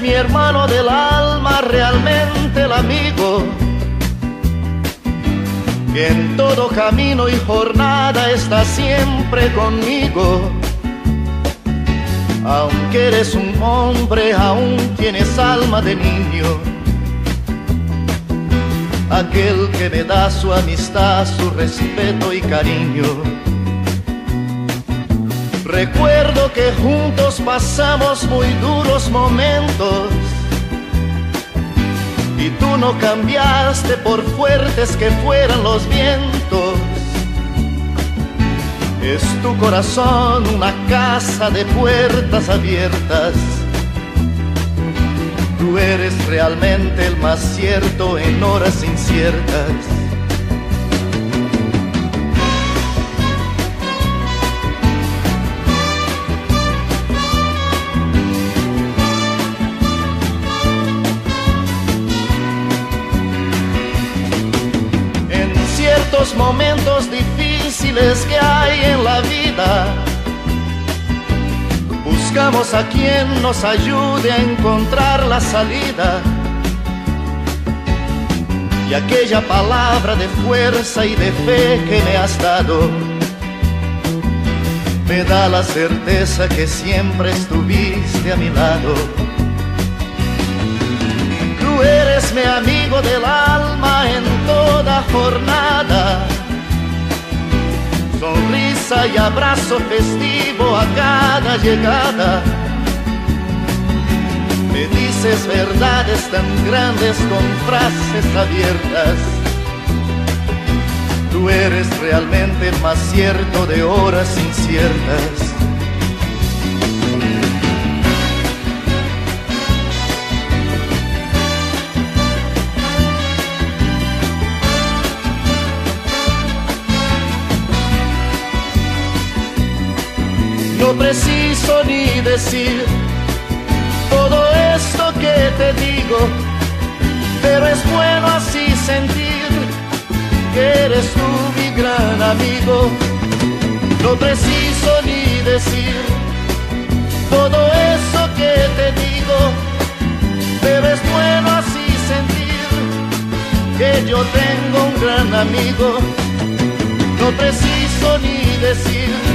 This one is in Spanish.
mi hermano del alma, realmente el amigo, que en todo camino y jornada está siempre conmigo. Aunque eres un hombre, aún tienes alma de niño, aquel que me da su amistad, su respeto y cariño. Recuerdo que juntos pasamos muy duros momentos, y tú no cambiaste por fuertes que fueran los vientos. Es tu corazón una casa de puertas abiertas. Tú eres realmente el más cierto en horas inciertas. En ciertos momentos difíciles que hay en la vida, buscamos a quien nos ayude a encontrar la salida. Y aquella palabra de fuerza y de fe que me has dado me da la certeza que siempre estuviste a mi lado. Tú eres mi amigo del alma en toda jornada, sonrisa y abrazo festivo a cada llegada. Me dices verdades tan grandes con frases abiertas. Tú eres realmente el más cierto de horas inciertas. No preciso ni decir todo esto que te digo, pero es bueno así sentir que eres tú mi gran amigo. No preciso ni decir todo eso que te digo, pero es bueno así sentir que yo tengo un gran amigo. No preciso ni decir